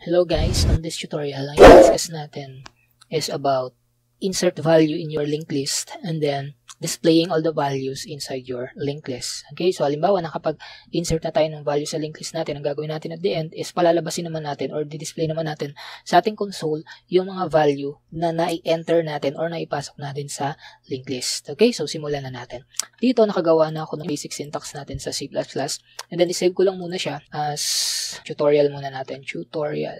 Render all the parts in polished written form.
Hello guys, on this tutorial, ang i-discuss natin is about insert value in your linked list and then displaying all the values inside your linked list. Okay, so halimbawa nakapag-insert na tayo ng value sa linked list natin, ang gagawin natin at the end is palalabasin naman natin or di-display naman natin sa ating console yung mga value na nai-enter natin or naipasok natin sa linked list. Okay, so simulan na natin. Dito nakagawa na ako ng basic syntax natin sa C++ and then isave ko lang muna siya as tutorial muna natin. Tutorial.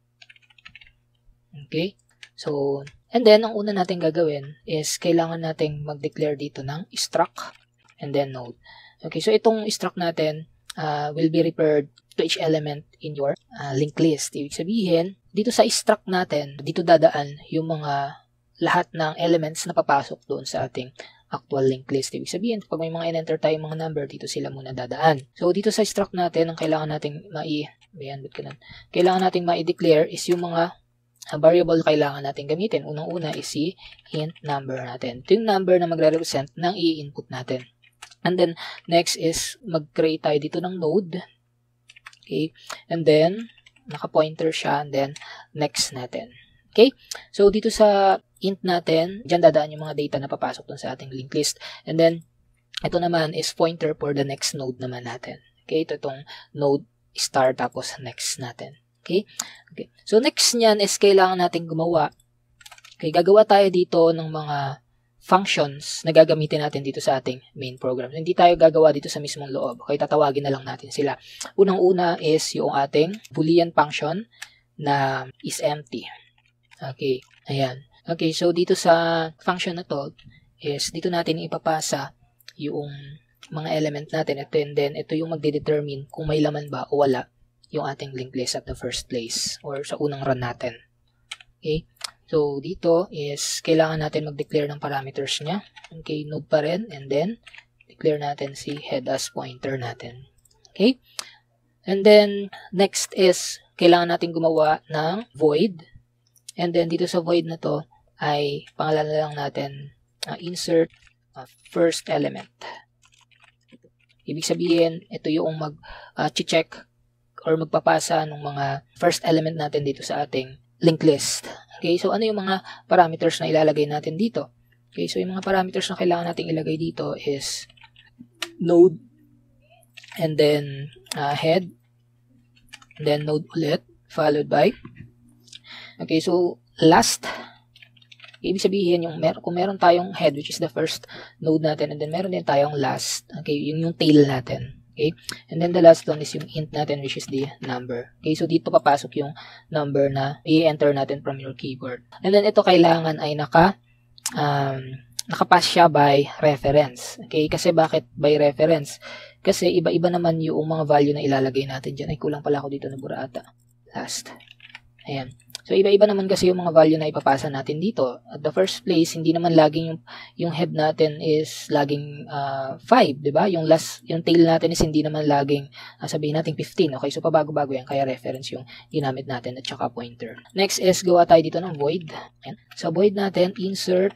Okay, so and then, ang una natin gagawin is kailangan nating mag-declare dito ng struct and then node. Okay, so itong struct natin will be referred to each element in your linked list. Ibig sabihin, dito sa struct natin, dito dadaan yung mga lahat ng elements na papasok doon sa ating actual linked list. Ibig sabihin, pag may mga in-enter tayong mga number, dito sila muna dadaan. So, dito sa struct natin, ang kailangan nating kailangan nating ma-declare is yung mga variable kailangan natin gamitin. Unang-una is si int number natin. Ito yung number na magre-represent ng i-input natin. And then, next is mag-create tayo dito ng node. Okay. And then, naka-pointer siya. And then, next natin. Okay. So, dito sa int natin, dyan dadaan yung mga data na papasok dun sa ating linked list. And then, ito naman is pointer for the next node naman natin. Okay. Ito itong node star tapos next natin. Okay? Okay. So, next niyan is kailangan natin gumawa. Okay, gagawa tayo dito ng mga functions na gagamitin natin dito sa ating main program. Hindi tayo gagawa dito sa mismong loob. Okay, tatawagin na lang natin sila. Unang-una is yung ating boolean function na is empty. Okay, ayan. Okay, so dito sa function na to is dito natin ipapasa yung mga element natin. Ito and then ito yung magde-determine kung may laman ba o wala yung ating linked list at the first place or sa unang run natin. Okay? So, dito is kailangan natin mag-declare ng parameters niya. Okay, node pa rin and then declare natin si head as pointer natin. Okay? And then, next is kailangan natin gumawa ng void. And then, dito sa void na to ay pangalan na lang natin insert first element. Ibig sabihin, ito yung mag-check or magpapasa ng mga first element natin dito sa ating linked list. Okay, so ano yung mga parameters na ilalagay natin dito? Okay, so yung mga parameters na kailangan natin ilagay dito is node and then head and then node ulit followed by okay, so last. Ibig sabihin kung meron tayong head which is the first node natin and then meron din tayong last. Okay, yung tail natin. Okay, and then the last one is yung int natin which is the number. Okay, so dito papasok yung number na i-enter natin from your keyboard. And then ito kailangan ay nakapass siya by reference. Okay, kasi bakit by reference? Kasi iba-iba naman yung mga value na ilalagay natin dyan. Ay, kulang pala ako dito na bura ata. Last. Ayan. So, iba-iba naman kasi yung mga value na ipapasa natin dito. At the first place, hindi naman laging yung head natin is laging 5, di ba? Yung tail natin is hindi naman laging, sabihin natin 15. Okay, so pabago-bago yan. Kaya reference yung ginamit natin at saka pointer. Next is, gawa tayo dito ng void. Ayan. So, void natin, insert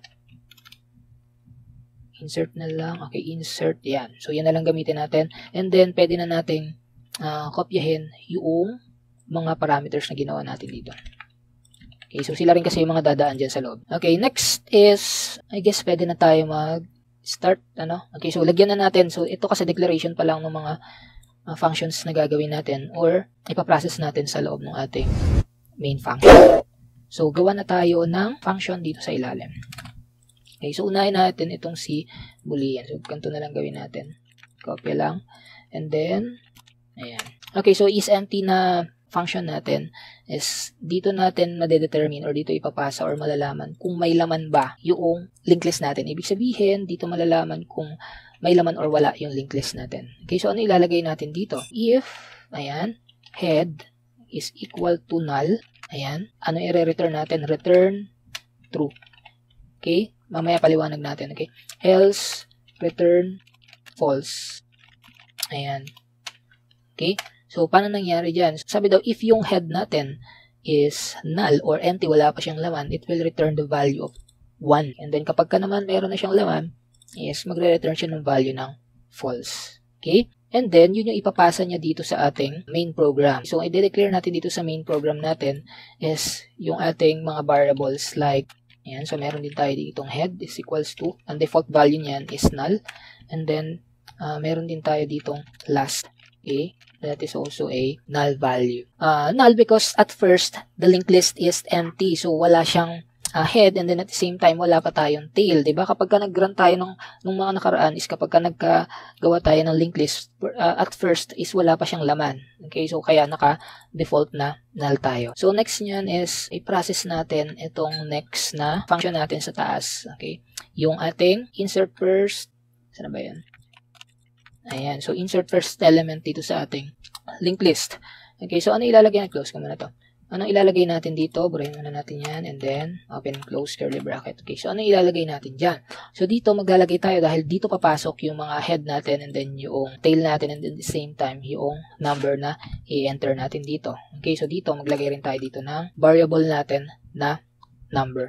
na lang. Okay, insert. Yan. So, yan na lang gamitin natin. And then, pwede na nating kopyahin yung mga parameters na ginawa natin dito. Okay, so sila rin kasi yung mga dadaan dyan sa loob. Okay, next is, I guess pwede na tayo mag-start, Okay, so lagyan na natin. So, ito kasi declaration pa lang ng mga functions na gagawin natin or ipaprocess natin sa loob ng ating main function. So, gawa na tayo ng function dito sa ilalim. Okay, so unahin natin itong si boolean. So, ganito na lang gawin natin. Copy lang. And then, ayan. Okay, so is empty na function natin is dito natin madedetermine or dito ipapasa or malalaman kung may laman ba yung linked list natin. Ibig sabihin, dito malalaman kung may laman or wala yung linked list natin. Okay, so ano ilalagay natin dito? If, ayan, head is equal to null, ayan, ano i-return natin? Return true. Okay, mamaya paliwanag natin, okay? Else, return false. Ayan. Okay, so, paano nangyari dyan? Sabi daw, if yung head natin is null or empty, wala pa siyang laman, it will return the value of 1. And then, kapag ka naman meron na siyang laman, is magre-return siya ng value ng false. Okay? And then, yun yung ipapasa niya dito sa ating main program. So, i-declare natin dito sa main program natin is yung ating mga variables like, ayan, so meron din tayo ditong head is equals to, ang default value niyan is null. And then, meron din tayo ditong last a, that is also a null value. Null because at first, the linked list is empty. So, wala siyang head and then at the same time, wala pa tayong tail. Diba? Kapag ka nag-run tayo nung mga nakaraan is kapag ka nagkagawa tayo ng linked list, at first is wala pa siyang laman. Okay? So, kaya naka-default na null tayo. So, next nyan is i-process natin itong next na function natin sa taas. Okay? Yung ating insert first. Saan ba yan? Ayan. So, insert first element dito sa ating linked list. Okay. So, ano ilalagay na? Close ko muna to. Ano ilalagay natin dito? Burahin muna natin yan. And then, open and close curly bracket. Okay. So, ano ilalagay natin dyan? So, dito maglalagay tayo dahil dito papasok yung mga head natin and then yung tail natin and then at the same time yung number na i-enter natin dito. Okay. So, dito maglagay rin tayo dito ng variable natin na number.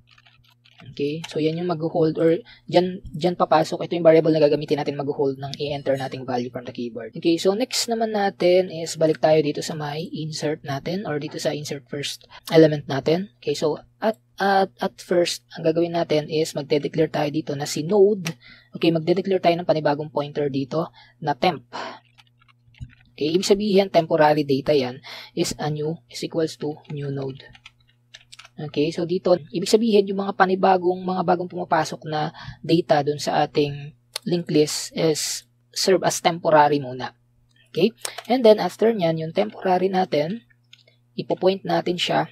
Okay, so yan yung mag-hold or dyan papasok. Ito yung variable na gagamitin natin mag-hold ng i-enter nating value from the keyboard. Okay, so next naman natin is balik tayo dito sa my insert natin or dito sa insert first element natin. Okay, so at first, ang gagawin natin is magde-declare tayo dito na si node. Okay, magde-declare tayo ng panibagong pointer dito na temp. Okay, ibig sabihin temporary data yan is a new is equals to new node. Okay, so dito, ibig sabihin yung mga bagong pumapasok na data dun sa ating linked list is serve as temporary muna. Okay, and then after nyan, yung temporary natin, ipopoint natin siya.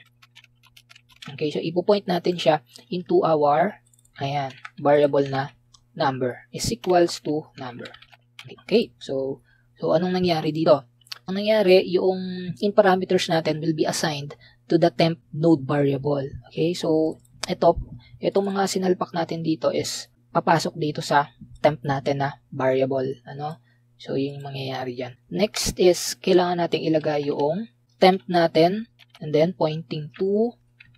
Okay, so ipopoint natin siya into our, ayan, variable na number is equals to number. Okay, so anong nangyari dito? Ang nangyari, yung in parameters natin will be assigned to the temp node variable. Okay, so itong mga sinalpak natin dito is papasok dito sa temp natin na variable. Ano? So, yun yung mangyayari dyan. Next is, kailangan natin ilagay yung temp natin and then pointing to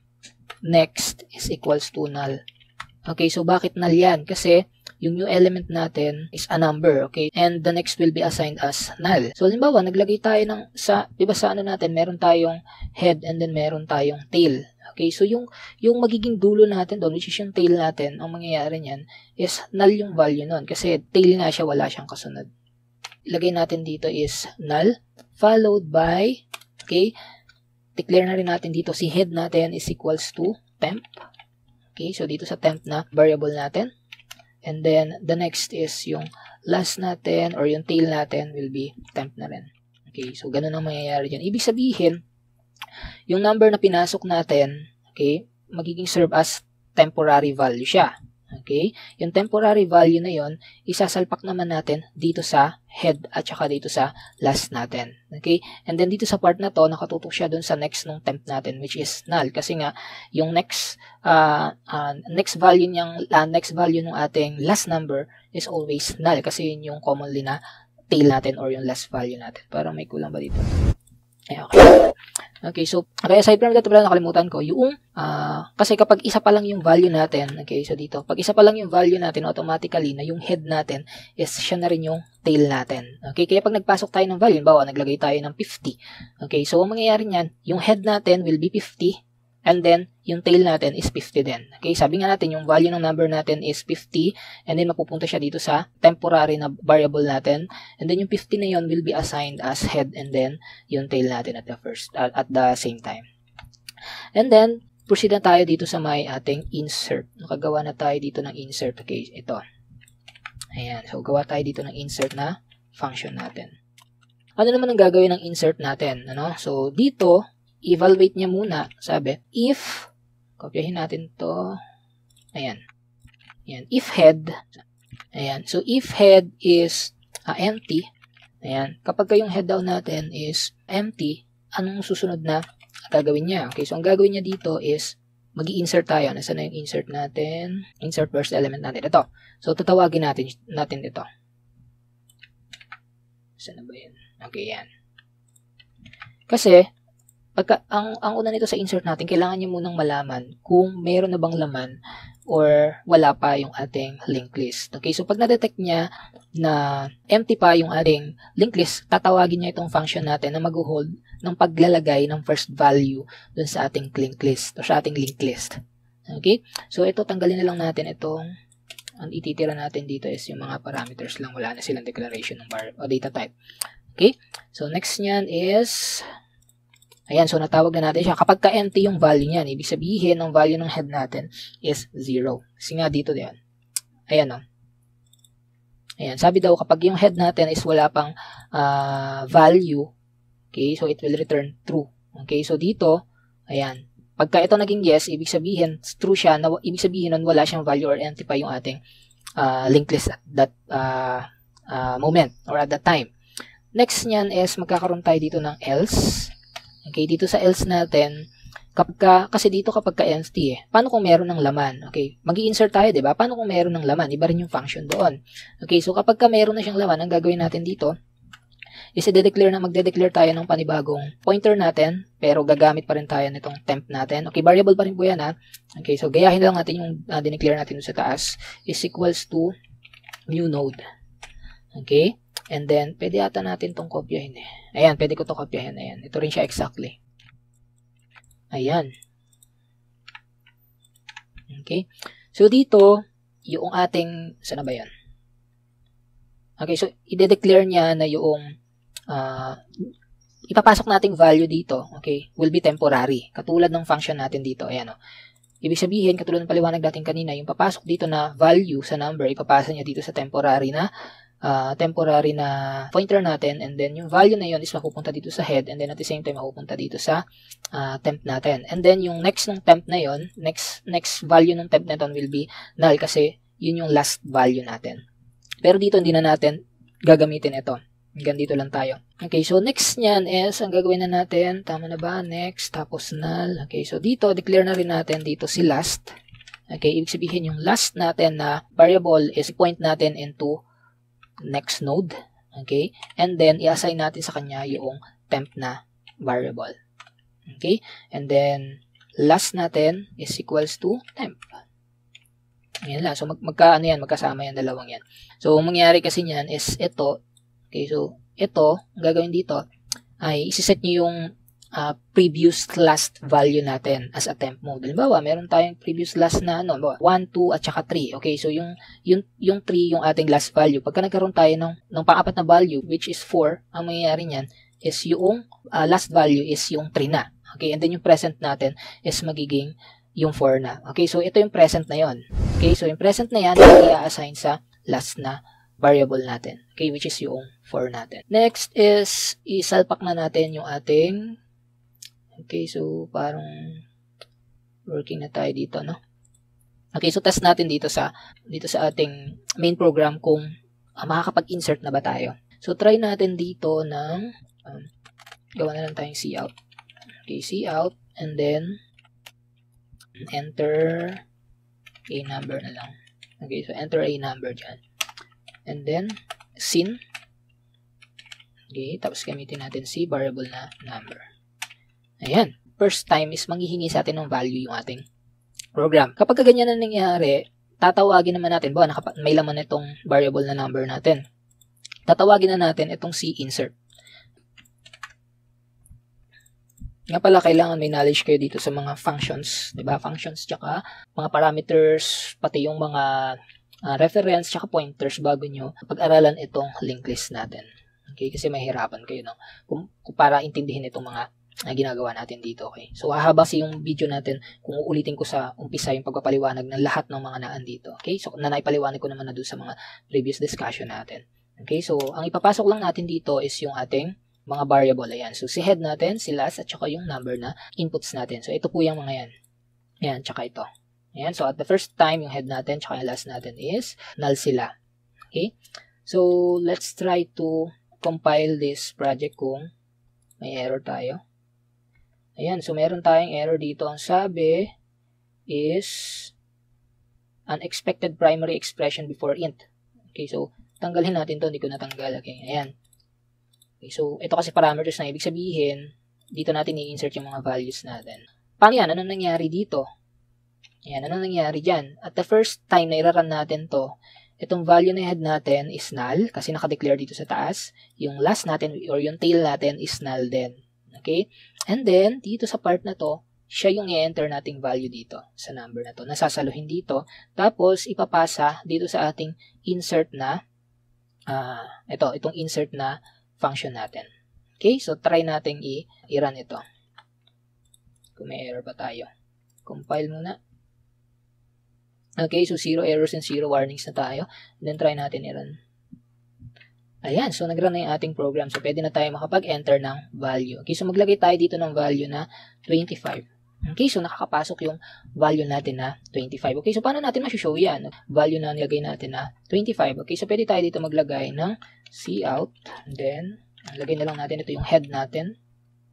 next is equals to null. Okay, so bakit null yan? Kasi yung new element natin is a number, okay? And the next will be assigned as null. So, halimbawa, naglagay tayo ng, diba sa ano natin, meron tayong head and then meron tayong tail. Okay, so yung magiging dulo natin doon, which is yung tail natin, ang mangyayari niyan is null yung value nun. Kasi tail nga siya, wala siyang kasunod. Ilagay natin dito is null, followed by, okay, declare na rin natin dito si head natin is equals to temp. Okay, so dito sa temp na variable natin. And then, the next is yung last natin or yung tail natin will be temp na rin. Okay, so ganun ang mangyayari dyan. Ibig sabihin, yung number na pinasok natin, okay, magiging serve as temporary value siya. Okay, yung temporary value na yon isasalpak naman natin dito sa head at saka dito sa last natin. Okay, and then dito sa part na to, nakatutok siya dun sa next nung temp natin, which is null. Kasi nga, yung next value ng ating last number is always null. Kasi yun yung commonly na tail natin or yung last value natin. Parang may kulang ba dito? Okay. Okay, so, kaya aside from that, pala nakalimutan ko, yung, kasi kapag isa pa lang yung value natin, okay, so dito, pag isa pa lang yung value natin, automatically, na yung head natin, is siya na rin yung tail natin. Okay, kaya pag nagpasok tayo ng value, bawa, naglagay tayo ng 50. Okay, so, ang mangyayari niyan, yung head natin will be 50, and then, yung tail natin is 50 din. Okay, sabi nga natin, yung value ng number natin is 50, and then mapupunta siya dito sa temporary na variable natin, and then yung 50 na yun will be assigned as head, and then yung tail natin at the same time. And then, proceed na tayo dito sa may ating insert. Nakagawa na tayo dito ng insert. Okay, ito. Ayan, so gawa tayo dito ng insert na function natin. Ano naman ang gagawin ng insert natin? Ano? So, dito, evaluate niya muna, sabi, if, kopyahin natin to, ayan, if head, ayan, so if head is empty, ayan, kapag yung head daw natin is empty, anong susunod na gagawin niya? Okay, so ang gagawin niya dito is, mag-i-insert tayo, nasa na yung insert natin, insert first element natin, ito, so tatawagin natin ito, saan na ba yan? Okay, yan, kasi, ang una nito sa insert natin, kailangan niyo munang malaman kung meron na bang laman or wala pa yung ating linked list. Okay, so pag na-detect niya na empty pa yung ating linked list, tatawagin niya itong function natin na mag-hold ng paglalagay ng first value dun sa ating linked list o sa ating linked list. Okay, so ito tanggalin na lang natin itong, ang ititira natin dito is yung mga parameters lang, wala na silang declaration ng var o data type. Okay, so next niyan is, ayan, so natawag na natin siya. Kapag ka-empty yung value niyan, ibig sabihin, ang value ng head natin is 0. Kasi nga dito din. Ayan, o. Ayan, sabi daw, kapag yung head natin is wala pang value, okay, so it will return true. Okay, so dito, ayan, pagka ito naging yes, ibig sabihin, true siya, ibig sabihin nun wala siyang value or empty pa yung ating linked list at that moment or at that time. Next niyan is magkakaroon tayo dito ng else. Okay, dito sa else natin, kasi dito kapag ka-empty paano kung meron ng laman? Okay, mag-i-insert tayo, 'di ba? Paano kung meron ng laman? Iba rin yung function doon. Okay, so kapag ka meron na siyang laman, ang gagawin natin dito is magde-declare tayo ng panibagong pointer natin, pero gagamit pa rin tayo nitong temp natin. Okay, variable pa rin po yan, ha. Okay, so gayahin lang natin yung dineclare natin sa taas is equals to new node. Okay? And then, pwede ata natin itong kopyahin Ayan, pwede ko itong kopyahin. Ayan, ito rin siya exactly. Ayan. Okay. So, dito, yung ating, saan na ba yan? Okay, so, ide-declare niya na yung, ipapasok nating value dito, okay, will be temporary. Katulad ng function natin dito. Ayan, o. Ibig sabihin, katulad ng paliwanag natin kanina, yung papasok dito na value sa number, ipapasa niya dito sa temporary na pointer natin, and then yung value na yun is mapupunta dito sa head, and then at the same time mapupunta dito sa temp natin. And then yung next ng temp na yun, next value ng temp na yun will be null kasi yun yung last value natin. Pero dito hindi na natin gagamitin ito. Hanggang dito lang tayo. Okay, so next nyan is, ang gagawin na natin, tama na ba? Next, tapos null. Okay, so dito, declare na rin natin dito si last. Okay, ibig sabihin yung last natin na variable is point natin into next node, okay, and then i-assign natin sa kanya yung temp na variable, okay, and then last natin is equals to temp. Ayan lang, so magkasama yan, dalawang yan. So mangyari kasi niyan is ito, okay, so ito, ang gagawin dito ay isiset nyo yung previous last value natin as a temp mode. Halimbawa, meron tayong previous last na 1, 2 at saka 3. Okay, so yung 3 yung ating last value. Pagka nagkaroon tayo ng pang-apat na value which is 4, ang mangyayari niyan is yung last value is yung 3 na. Okay, and then yung present natin is magiging yung 4 na. Okay, so ito yung present na yon. Okay, so yung present na yan i-assign sa last na variable natin. Okay, which is yung 4 natin. Next is isalpak na natin yung ating. Okay, so parang working na tayo dito, no? Okay, so test natin dito sa ating main program kung makakapag-insert na ba tayo. So try natin dito ng gawa na lang tayong cout. Okay, cout and then enter a number na lang. Okay, so enter a number dyan. And then sin. Okay, tapos gamitin natin si variable na number. Ayan. First time is manghihingi sa atin ng value yung ating program. Kapag ganyan na nangyari, tatawagin naman natin, may laman na itong variable na number natin. Tatawagin na natin itong insert. Nga pala, kailangan may knowledge kayo dito sa mga functions, diba? Functions, tsaka mga parameters, pati yung mga reference, tsaka pointers bago nyo pag-aralan itong linked list natin. Okay? Kasi mahirapan kayo, no? Kung para intindihin itong mga ginagawa natin dito, okay? So, hahaba yung video natin kung uulitin ko sa umpisa yung pagpapaliwanag ng lahat ng mga naan dito, okay? So, naipaliwanag ko naman na doon sa mga previous discussion natin. Okay? So, ang ipapasok lang natin dito is yung ating mga variable. Ayan. So, si head natin, si last, at saka yung number na inputs natin. So, ito po yung mga yan. Ayan, tsaka ito. Ayan. So, at the first time, yung head natin, tsaka yung last natin is null sila. Okay? So, let's try to compile this project kung may error tayo. Ayan, so meron tayong error dito. Ang sabi is unexpected primary expression before int. Okay, so tanggalin natin to, hindi ko natanggal. Okay, ayan. Okay, so ito kasi parameters na ibig sabihin, dito natin i-insert yung mga values natin. Paano yan? Anong nangyari dito? Ayan, anong nangyari dyan? At the first time na i-run natin to, itong value na head natin is null kasi naka-declare dito sa taas. Yung last natin or yung tail natin is null din. Okay? And then, dito sa part na to, siya yung i-enter nating value dito sa number na to. Nasasaluhin dito. Tapos, ipapasa dito sa ating insert na itong insert na function natin. Okay? So, try nating i-run ito. Kung may error pa tayo. Compile muna. Okay, so 0 errors and 0 warnings na tayo. Then, try natin i-run. Ayan, so nag-run na yung ating program. So, pwede na tayo makapag-enter ng value. Okay, so maglagay tayo dito ng value na 25. Okay, so nakakapasok yung value natin na 25. Okay, so paano natin masushow yan? Value na nilagay natin na 25. Okay, so pwede tayo dito maglagay ng cout. And then, lagay na lang natin ito yung head natin.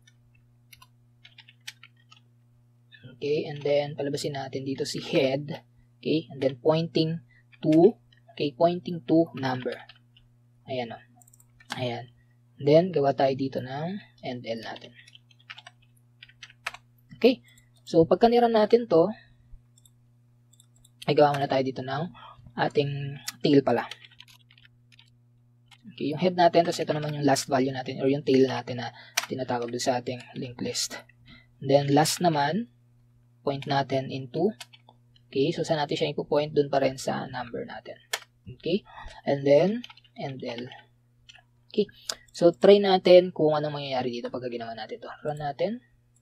Okay, and then palabasin natin dito si head. Okay, and then pointing to number. Ayan o. Ayan. And then, gawa tayo dito ng endl natin. Okay. So, pagka niran natin to, ay gawa muna tayo dito ng ating tail pala. Okay, yung head natin, tapos ito naman yung last value natin or yung tail natin na tinatawag doon sa ating linked list. And then, last naman, point natin into. Okay, so saan natin siya ipo-point doon pa rin sa number natin. Okay, and then, endl. Okay, so try natin kung anong mangyayari dito pag ginawa natin to. Run natin.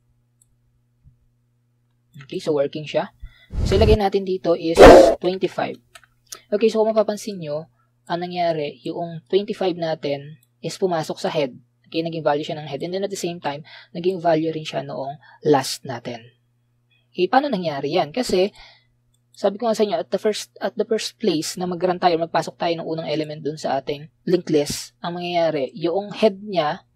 Okay, so working siya. So ilagay natin dito is 25. Okay, so kung mapapansin nyo, ang nangyari, yung 25 natin is pumasok sa head. Okay, naging value siya ng head. And then at the same time, naging value rin siya noong last natin. Okay, paano nangyari yan? Kasi, sabi ko nga sa inyo, at the first place na mag-run tayo, magpasok tayo ng unang element dun sa ating linked list, ang mangyayari, yung head niya,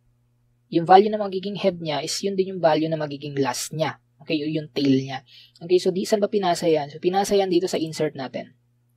yung value na magiging head niya is yun din yung value na magiging last niya. Okay, yung tail niya. Okay, so saan ba pinasa yan? So, pinasa yan dito sa insert natin.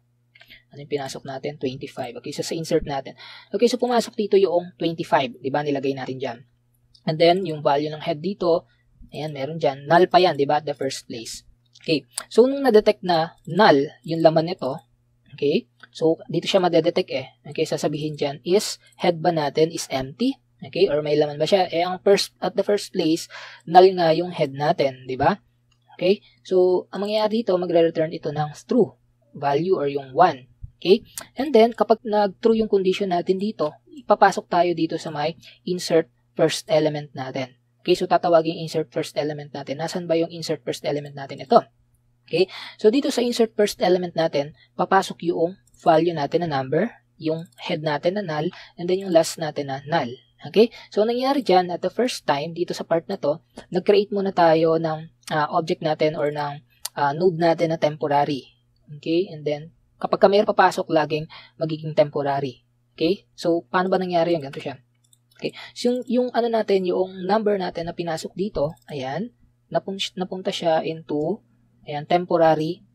Ano yung pinasok natin? 25. Okay, so sa insert natin. Okay, so pumasok dito yung 25. Diba? Nilagay natin dyan. And then, yung value ng head dito, ayan, meron dyan. Null pa yan, diba? At the first place. Okay, so nung na-detect na null yung laman nito, okay, so dito siya madedetect eh. Okay, sasabihin dyan is head ba natin is empty? Okay, or may laman ba siya? Eh, at the first place, null nga yung head natin, di ba? Okay, so ang mangyayari dito, magre-return ito ng true value or yung 1. Okay, and then kapag nag-true yung condition natin dito, ipapasok tayo dito sa may insert first element natin. Okay, so tatawagin insert first element natin. Nasaan ba yung insert first element natin? Ito. Okay, so dito sa insert first element natin, papasok yung value natin na number, yung head natin na null, and then yung last natin na null. Okay, so nangyari dyan at the first time, dito sa part na to, nag-create muna tayo ng object natin or ng node natin na temporary. Okay, and then kapag may papasok, laging magiging temporary. Okay, so paano ba nangyari yun? Ganito siya. Okay, so yung ano natin, yung number natin na pinasok dito, ayan, napunta siya into, ayan, temporary,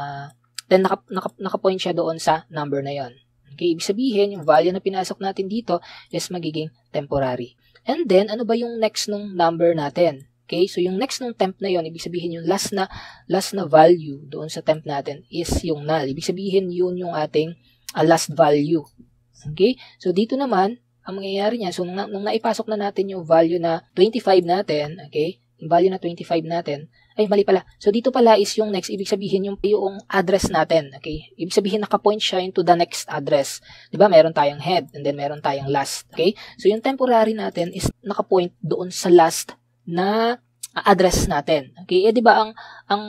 then nakapoint siya doon sa number na yon. Okay, ibig sabihin, yung value na pinasok natin dito is magiging temporary. And then, ano ba yung next nung number natin? Okay, so yung next nung temp na yon, ibig sabihin yung last na value doon sa temp natin is yung null. Ibig sabihin, yun yung ating last value. Okay, so dito naman, ang mangyayari niya, so nung naipasok na natin yung value na 25 natin, okay, yung value na 25 natin, ay mali pala. So dito pala is yung next, ibig sabihin yung address natin, okay? Ibig sabihin nakapoint siya into the next address. 'Di ba? Meron tayong head and then meron tayong last, okay? So yung temporary natin is nakapoint doon sa last na address natin. Okay? Eh 'di ba ang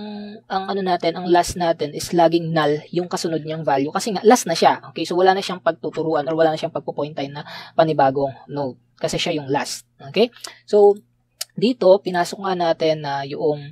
ano natin, ang last natin is laging null yung kasunod niyang value kasi nga last na siya. Okay? So wala na siyang pagtuturuan or wala na siyang pagpo-pointin na panibagong node kasi siya yung last. Okay? So dito pinasok nga natin na yung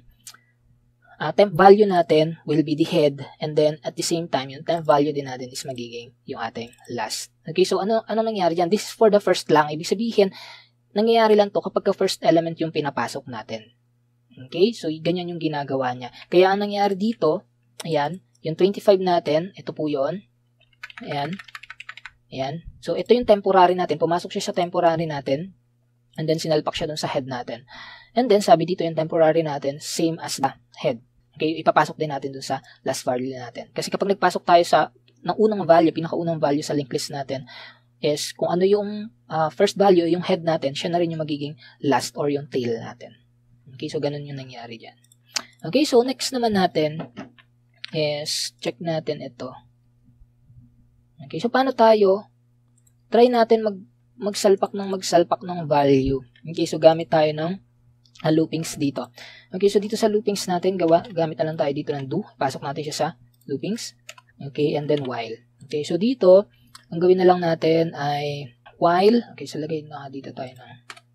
temp value natin will be the head and then at the same time yung temp value din natin is magiging yung ating last. Okay? So ano nangyari diyan? This is for the first lang. Ibig sabihin nangyayari lang to kapag first element yung pinapasok natin. Okay? So, ganyan yung ginagawa niya. Kaya, ang nangyari dito, ayan, yung 25 natin, ito po yun. Ayan. Ayan. So, ito yung temporary natin. Pumasok siya sa temporary natin. And then, sinalpak siya dun sa head natin. And then, sabi dito yung temporary natin, same as the head. Okay, ipapasok din natin dun sa last value natin. Kasi kapag nagpasok tayo sa ng unang value, pinakaunang value sa linked list natin, is kung ano yung first value, yung head natin, siya na rin yung magiging last or yung tail natin. Okay, so ganun yung nangyari dyan. Okay, so next naman natin is check natin ito. Okay, so paano tayo? Try natin magsalpak ng value. Okay, so gamit tayo ng loopings dito. Okay, so dito sa loopings natin, gamit na lang tayo dito ng do. Pasok natin siya sa loopings. Okay, and then while. Okay, so dito, ang gawin na lang natin ay while. Okay, so lagay na dito tayo ng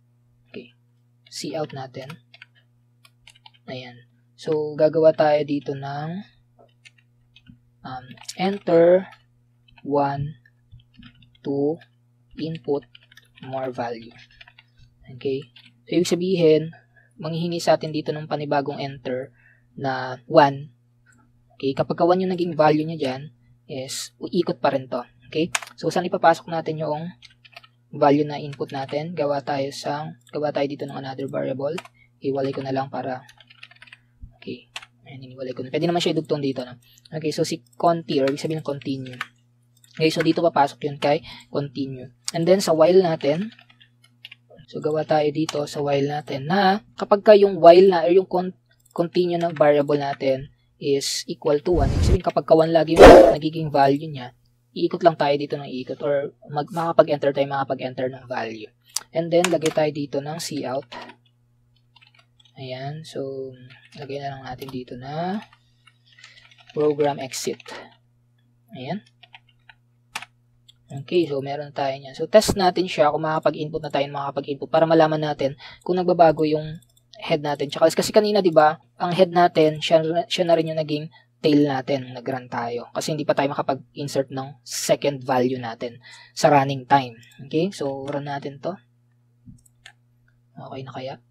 cout natin. Ayan. So, gagawa tayo dito ng enter 1 to input more value. Okay? So, ibig sabihin, manghihingi sa atin dito ng panibagong enter na 1. Okay? Kapag 1 yung naging value niya dyan, is uikot pa rin to. Okay? So, saan ipapasok natin yung value na input natin? Gawa tayo dito ng another variable. Iwalay ko na lang para okay. Ayan, iniwalay ko na. Pwede naman siya idugtong dito. No? Okay, so si conti, or ibig sabihin ng continue. Okay, so dito papasok yun kay continue. And then sa while natin, so gawa tayo dito sa while natin na kapag ka yung while na, or yung continue ng variable natin is equal to 1, ibig sabihin kapag ka 1 lagi yung nagiging value niya, iikot lang tayo dito ng iikot, or makapag-enter tayo, makapag-enter ng value. And then, lagay tayo dito ng cout. Ayan, so, lagay na lang natin dito na program exit. Ayan. Okay, so meron tayo niyan. So, test natin siya kung makapag-input na tayo, makapag-input para malaman natin kung nagbabago yung head natin. Tsaka, kasi kanina, di ba, ang head natin, siya na rin yung naging tail natin, nag-run tayo. Kasi hindi pa tayo makapag-insert ng second value natin sa running time. Okay, so, run natin to. Okay na kaya?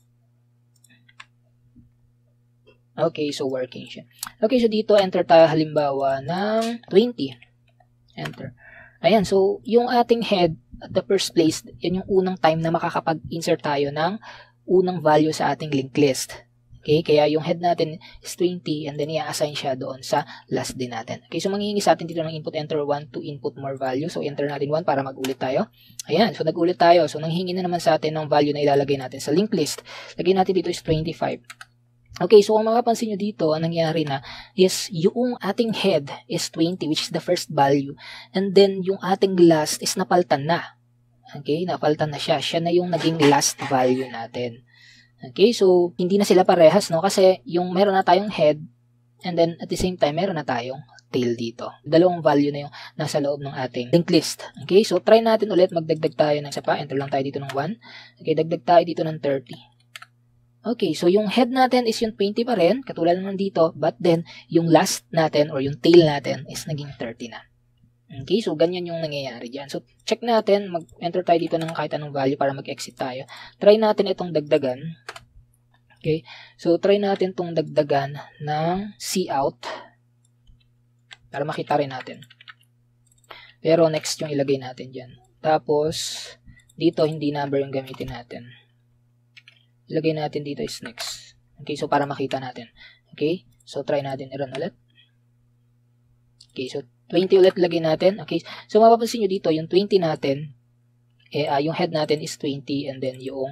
Okay, so working siya. Okay, so dito, enter tayo halimbawa ng 20. Enter. Ayan, so yung ating head at the first place, yan yung unang time na makakapag-insert tayo ng unang value sa ating linked list. Okay, kaya yung head natin is 20 and then i-assign siya doon sa last din natin. Okay, so manghihingi sa atin dito ng input enter 1 to input more value. So enter natin 1 para mag-ulit tayo. Ayan, so nag-ulit tayo. So nanghihingi na naman sa atin ng value na ilalagay natin sa linked list. Lagay natin dito is 25. Okay, so kung makapansin nyo dito, ang nangyari na is yung ating head is 20, which is the first value. And then, yung ating last is napaltan na. Okay, napaltan na siya. Siya na yung naging last value natin. Okay, so, hindi na sila parehas, no? Kasi, yung meron na tayong head, and then, at the same time, meron na tayong tail dito. Dalawang value na yung nasa loob ng ating linked list. Okay, so, try natin ulit, magdagdag tayo ng isa pa. Enter lang tayo dito ng 1. Okay, dagdag tayo dito ng 30. Okay, so yung head natin is yung 20 pa rin, katulad naman dito, but then, yung last natin or yung tail natin is naging 30 na. Okay, so ganyan yung nangyayari dyan. So, check natin, mag-enter tayo dito ng kahit anong value para mag-exit tayo. Try natin itong dagdagan. Okay, so try natin itong dagdagan ng cout para makita rin natin. Pero next yung ilagay natin dyan. Tapos, dito hindi number yung gamitin natin. Ilagay natin dito is next. Okay, so para makita natin. Okay, so try natin i-run ulit. Okay, so 20 ulit lagay natin. Okay, so mapapansin nyo dito, yung 20 natin, yung head natin is 20 and then yung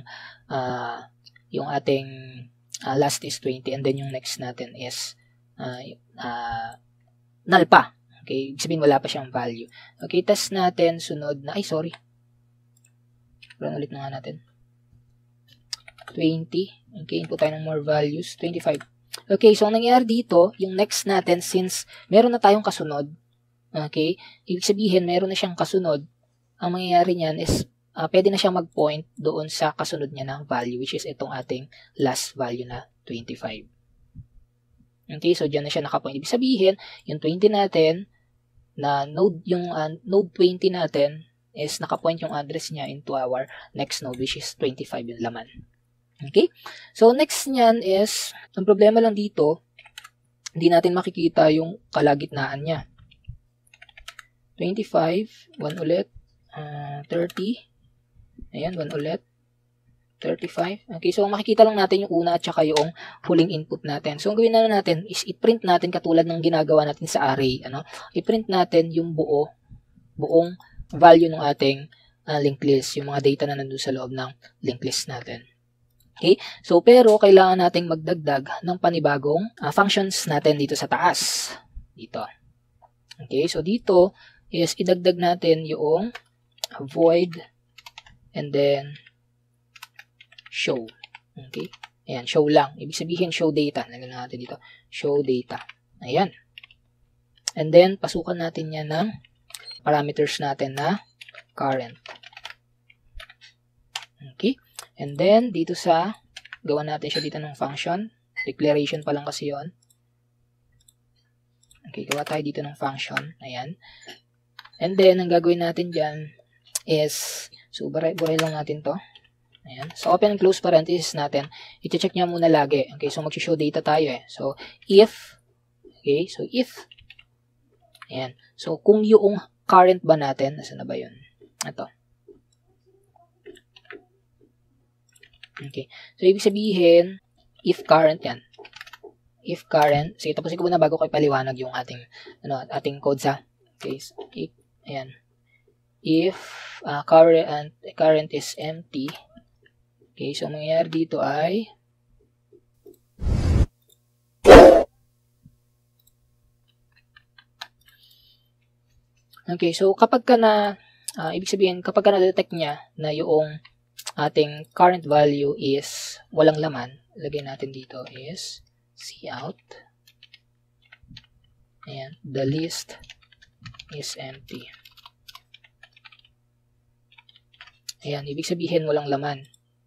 ating last is 20 and then yung next natin is null pa. Okay, ibig sabihin wala pa siyang value. Okay, test natin, sunod na, run ulit na nga natin. 20. Okay, input tayo ng more values. 25. Okay, so ang nangyayari dito, yung next natin, since meron na tayong kasunod, okay, ibig sabihin, meron na siyang kasunod, ang mangyayari niyan is, pwede na siyang mag-point doon sa kasunod niya ng value, which is itong ating last value na 25. Okay, so dyan na siya nakapoint. Ibig sabihin, yung 20 natin, na node, yung node 20 natin, is nakapoint yung address niya into our next node, which is 25 yung laman. Okay? So, next niyan is, ang problema lang dito, hindi natin makikita yung kalagitnaan niya. 25, 1 ulit, 30, ayan, 1 ulit, 35. Okay, so makikita lang natin yung una at saka yung huling input natin. So, ang gawin na natin is i-print natin katulad ng ginagawa natin sa array. I-print natin yung buong value ng ating linked list, yung mga data na nandun sa loob ng linked list natin. Okay, so pero kailangan nating magdagdag ng panibagong functions natin dito sa taas. Dito. Okay, so dito is idagdag natin yung void and then show. Okay? Ayan, show lang. Ibig sabihin, show data. Lagyan natin dito. Show data. Ayan. And then, pasukan natin yan ng parameters natin na current. Okay? And then, dito sa, gawa natin siya dito ng function. Declaration pa lang kasi yon. Okay, gawa tayo dito ng function. Ayan. And then, ang gagawin natin dyan is, so, buray lang natin to. Ayan. So, open and close parenthesis natin. I-check niya muna lagi. Okay, so mag-show data tayo eh. So, if, okay, so if, ayan. So, kung yung current ba natin, nasa na ba yun? Ito. Okay. So, ibig sabihin, if current yan. If current, sige, tapusin ko muna bago ko ipaliwanag yung ating code sa, okay, so, ayan. If current is empty, okay, so mangyayari dito ay okay, so kapag ka na ibig sabihin kapag ka na-detect niya na yung ating current value is walang laman, lagay natin dito is cout. Ayan, the list is empty. Ayan, ibig sabihin walang laman.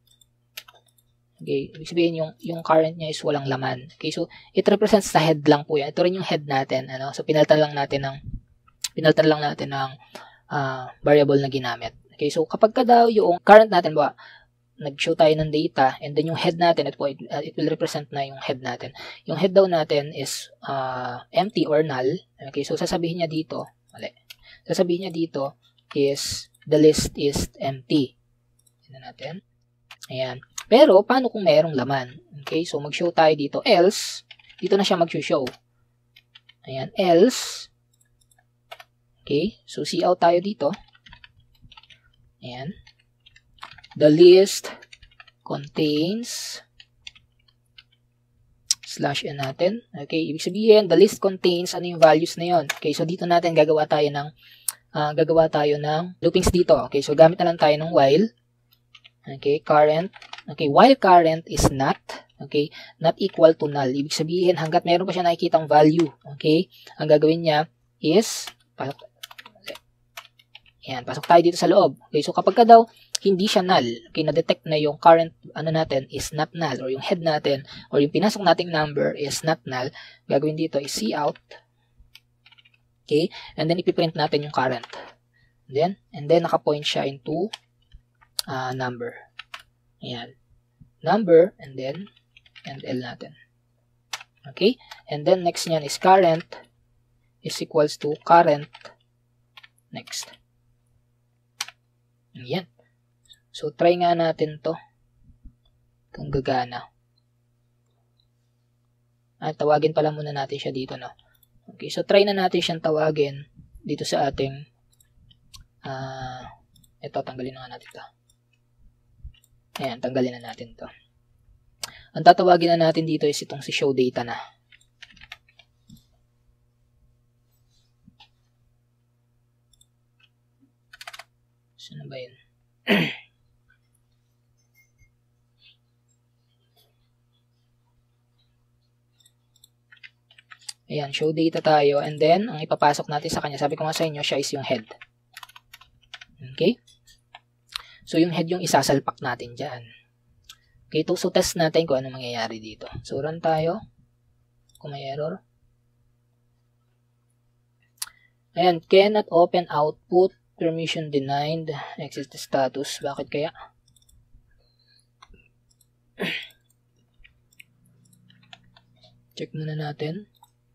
Okay, ibig sabihin yung current niya is walang laman. Okay, so it represents the head lang po yan. Ito rin yung head natin, So pinalitan lang natin ng variable na ginamit. Okay, so kapag ka daw yung current natin ba nag-show tayo ng data and then yung head natin it will represent na yung head natin. Yung head daw natin is empty or null. Okay, so sasabihin niya dito, Sasabihin niya dito is the list is empty. Tingnan natin. Ayan. Pero, paano kung mayroong laman? Okay, so mag-show tayo dito. Else, dito na siya mag-show. Ayan, else. Okay, so cout tayo dito. Ayan. The list contains /n natin. Okay, ibig sabihin, the list contains, ano yung values na yon. Okay, so dito natin gagawa tayo ng loopings dito. Okay, so gamit na lang tayo ng while. Okay, current. Okay, while current is not, okay, not equal to null. Ibig sabihin, hanggat meron pa siya nakikitang value, okay, ang gagawin niya is, pasok tayo dito sa loob. Okay, so kapag ka daw, hindi siya null, okay, na-detect na yung current, natin is not null, or yung head natin, or yung pinasok nating number is not null, gagawin dito is cout, okay, and then ipiprint natin yung current. And then naka-point siya into number. Ayan. Number, and then, and L natin. Okay? And then, next niyan is current is equals to current next. Ayan. So, try nga natin to kung gagana. Tawagin pala muna natin siya dito, no? Okay, so try na natin siyang tawagin dito sa ating ito, tanggalin na natin to. Ayan, tanggalin na natin to. Ang tatawagin na natin dito is itong si show data na. Saan ba yun? Ayan, show data tayo. And then, ang ipapasok natin sa kanya, sabi ko nga sa inyo, siya is yung head. Okay? So, yung head yung isasalpak natin dyan. Okay, so test natin kung ano mangyayari dito. So, run tayo. Kung may error. Ayan, cannot open output, permission denied, exit status. Bakit kaya? Check muna natin.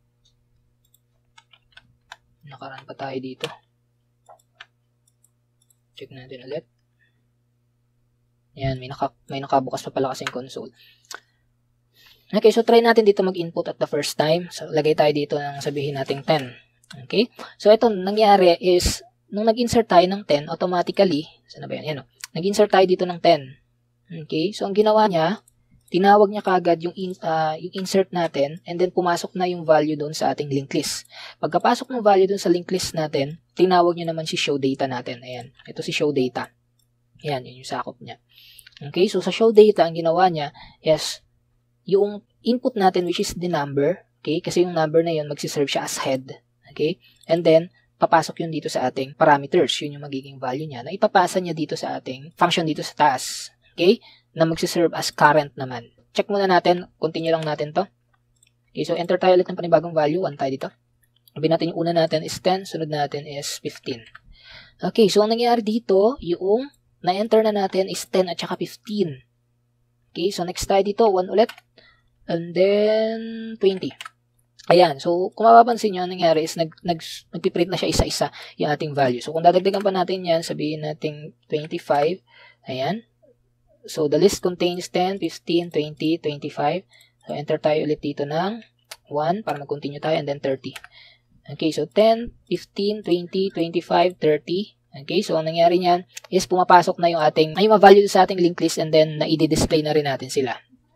Nakaraan pa tayo dito. Check natin ulit. Ayan, may nakabukas pa pala kasing console. Okay, so try natin dito mag-input at the first time. So, lagay tayo dito ng sabihin natin 10. Okay? So, ito, nangyari is, nung nag-insert tayo ng 10, automatically, saan na ba yan? Yan, nag-insert tayo dito ng 10. Okay? So, ang ginawa niya, tinawag niya kagad yung insert natin, and then pumasok na yung value doon sa ating linked list. Pagkapasok ng value doon sa linked list natin, tinawag niya naman si show data natin. Ayan, ito si show data. Ayan, yun yung sakop niya. Okay? So, sa show data, ang ginawa niya is, yung input natin, which is the number, okay, kasi yung number na yun, magsiserve siya as head, okay, and then, papasok yun dito sa ating parameters, yun yung magiging value niya, na ipapasa niya dito sa ating function dito sa taas, okay, na magsiserve as current naman. Check muna natin, continue lang natin to. Okay, so enter tayo ulit ng panibagong value, 1 tayo dito. Sabi natin yung una natin is 10, sunod natin is 15. Okay, so ang nangyari dito, yung na-enter na natin is 10 at saka 15. Okay, so next tayo dito, 1 ulit. And then, 20. Ayan. So, kung mapapansin nyo, ang nangyari is nagpiprint na siya isa-isa yung ating value. So, kung dadagdagan pa natin yan, sabihin natin 25. Ayan. So, the list contains 10, 15, 20, 25. So, enter tayo ulit dito ng 1 para mag-continue tayo and then 30. Okay. So, 10, 15, 20, 25, 30. Okay. So, ang nangyari niyan is pumapasok na yung ating, ay yung value sa ating linked list and then na-i-display na rin natin sila.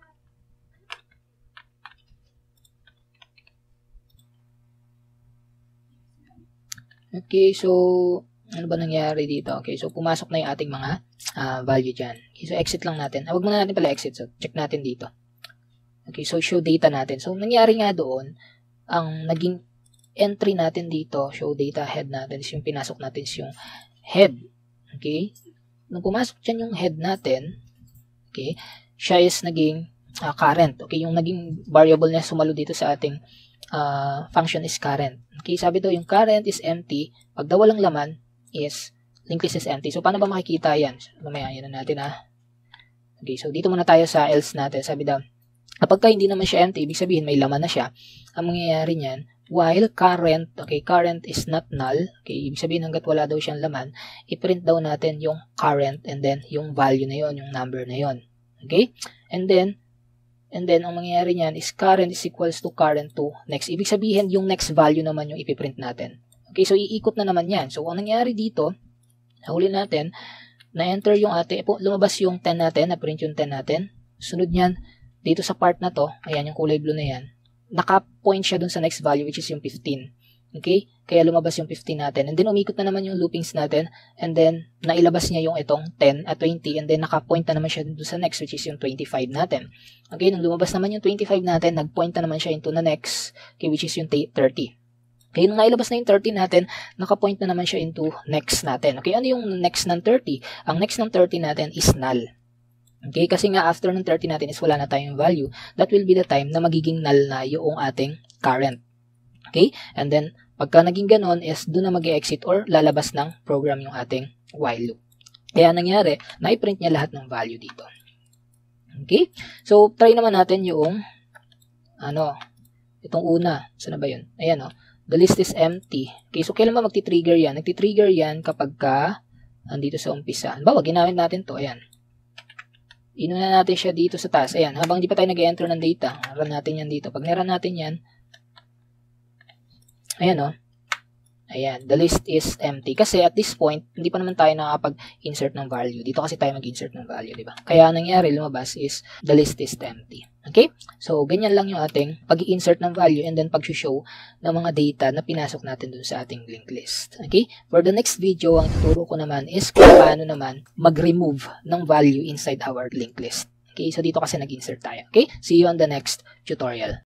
Okay, so, ano ba nangyari dito? Okay, so, pumasok na yung ating mga value dyan. Okay, so, exit lang natin. Huwag muna natin pala exit. So, check natin dito. Okay, so, show data natin. So, nangyari nga doon, ang naging entry natin dito, show data head natin, is yung pinasok natin is yung head. Okay? Nung pumasok dyan yung head natin, okay, siya is naging current. Okay, yung naging variable niya sumalo dito sa ating function is current. Okay, sabi daw yung current is empty. Pag daw walang laman is linked list is empty. So, paano ba makikita yan? Mamaya, yan na natin Okay, so dito muna tayo sa else natin. Sabi daw, kapag hindi naman siya empty, ibig sabihin may laman na siya. Ang mangyayari niyan, while current, okay, current is not null, okay, ibig sabihin hanggat wala daw siyang laman, i-print daw natin yung current and then yung value na yon, yung number na yon. Okay? And then, ang mangyayari niyan is current is equals to current to next. Ibig sabihin, yung next value naman yung ipiprint natin. Okay, so iikot na naman yan. So, ang nangyari dito, nahuli natin, na-enter yung lumabas yung 10 natin, na-print yung 10 natin. Sunod niyan, dito sa part na to, ayan, yung kulay blue na yan, naka-point siya dun sa next value, which is yung 15. Okay? Kaya lumabas yung 15 natin. And then, umikot na naman yung loopings natin. And then, nailabas niya yung itong 10 at 20. And then, naka-point na naman siya dun sa next, which is yung 25 natin. Okay? Nung lumabas naman yung 25 natin, nag-point na naman siya into the next, okay, which is yung 30. Okay? Nung nailabas na yung 30 natin, naka-point na naman siya into next natin. Okay? Ano yung next ng 30? Ang next ng 30 natin is null. Okay? Kasi nga, after ng 30 natin is wala na tayong value. That will be the time na magiging null na yung ating current. Okay? And then, pagka naging ganon is doon na mag-exit or lalabas ng program yung ating while loop. Kaya nangyari, na-print niya lahat ng value dito. Okay? So, try naman natin yung itong una. Saan na ba yun? Ayan, the list is empty. Okay, so kailan ba magti-trigger yan? Nagti-trigger yan kapag andito sa umpisa. Halimbawa, ginamit natin to. Ayan. Inuna natin siya dito sa taas. Ayan, habang di pa tayo nag-enter ng data, run natin yan dito. Pag nirun natin yan, ayan ayan, the list is empty. Kasi at this point, hindi pa naman tayo nakapag-insert ng value. Dito kasi tayo mag-insert ng value, di ba? Kaya nangyari, lumabas is the list is empty. Okay? So, ganyan lang yung ating pag-i-insert ng value and then pag-show ng mga data na pinasok natin dun sa ating linked list. Okay? For the next video, ang tuturo ko naman is kung paano naman mag-remove ng value inside our linked list. Okay? So, dito kasi nag-insert tayo. Okay? See you on the next tutorial.